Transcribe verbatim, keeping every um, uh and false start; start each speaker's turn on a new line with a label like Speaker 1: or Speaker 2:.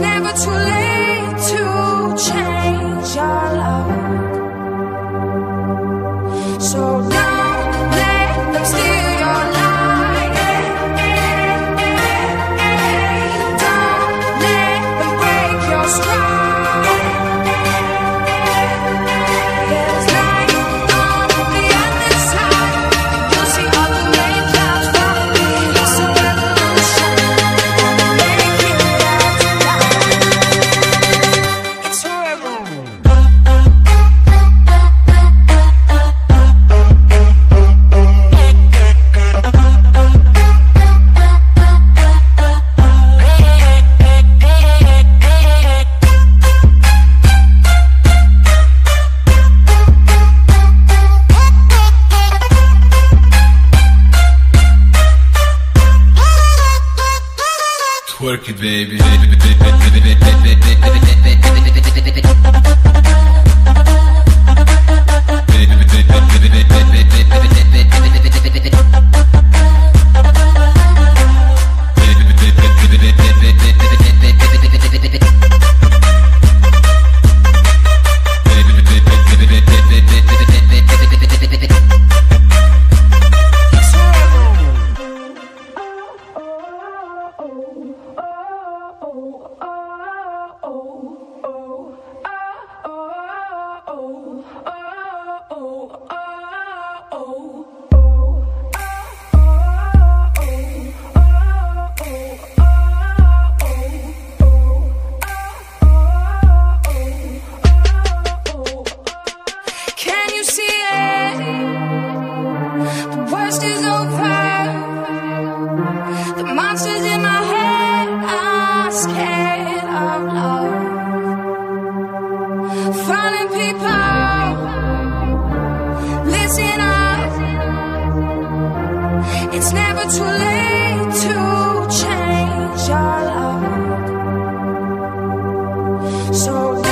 Speaker 1: never too late to change your love. So don't let them steal your light. Don't let them break your stride. There's light on the other side. You'll see all the rain clouds falling. It's a revolution. Make it out tonight. It's forever.
Speaker 2: Twerk it, baby. Can you see it? The worst is over. The monsters in my head are scared of love. Fallen people, listen up. It's never too late to change your love. So